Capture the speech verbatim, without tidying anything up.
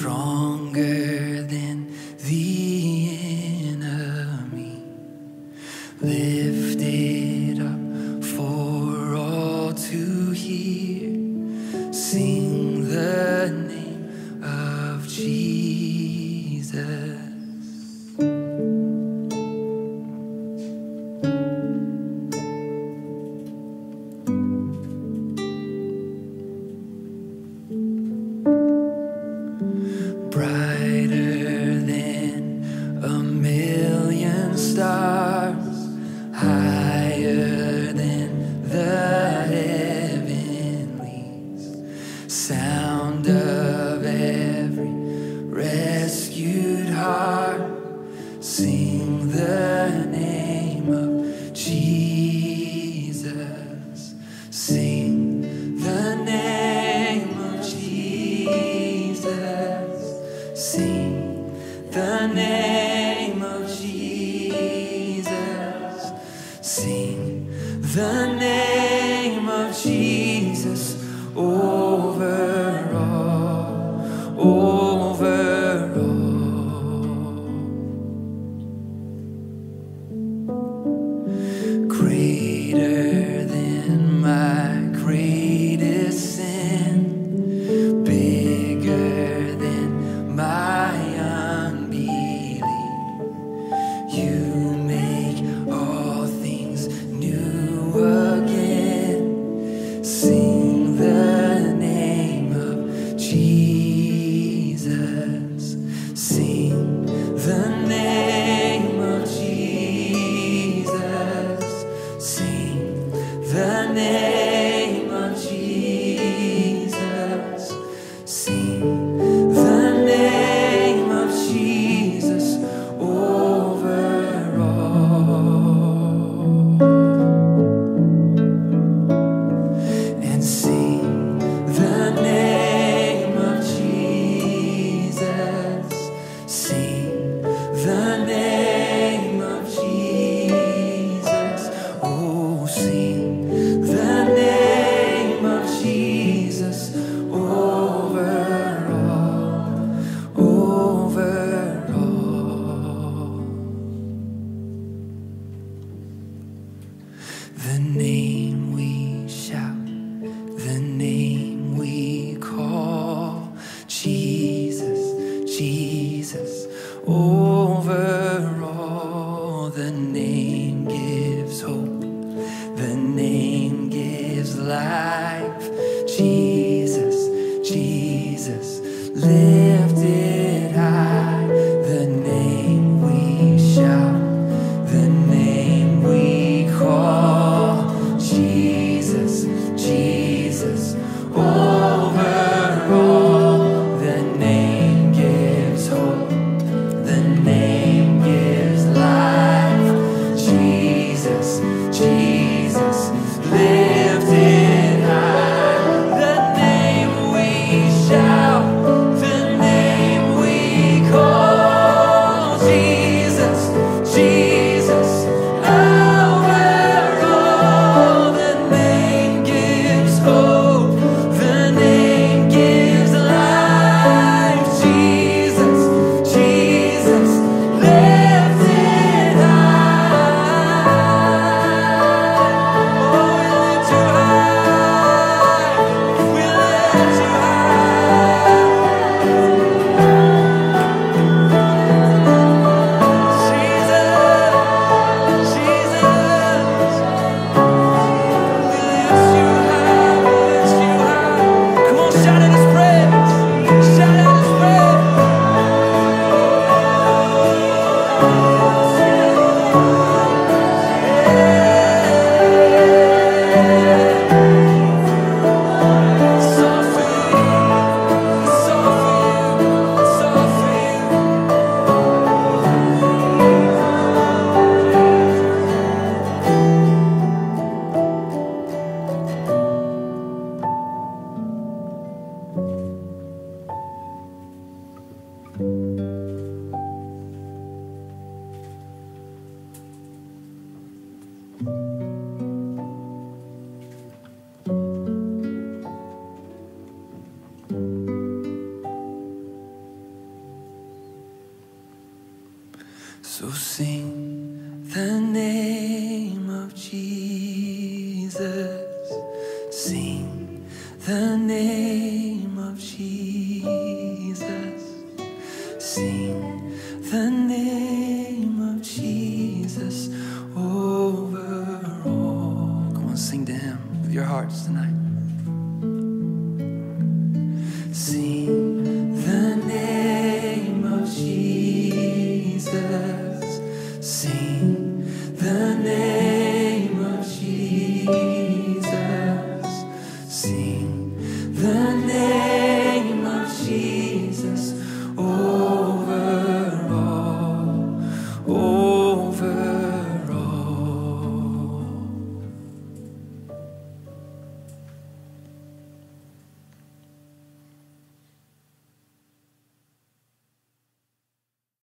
stronger than the enemy, lifted up for all to hear. Sing the name of Jesus. Brighter than a million stars, higher than the heavenlies, sound of every rescued heart. Sing the name of Jesus. Sing the name of Jesus. Sing the name of Jesus. Sing the name of Jesus over all, over all. Greater than my greatest sin, bigger than my unbelief. You make all things new again. Sing the name of Jesus. Sing the name of Jesus. Sing the name of Jesus. Sing the name of Jesus over all. And sing the name of Jesus. Sing the name of Jesus. Oh, sing the name of Jesus over all, over all. The name we shout, the name we call, Jesus, Jesus, over all. The name gives hope, the name gives life. Jesus, Jesus, lifted high. The name we shout, the name we call, Jesus, Jesus, over all. The name gives hope, the name gives life. Jesus, Jesus, lifted high. The name we shout, the So sing the name of Jesus. Sing the name of Jesus. Sing the name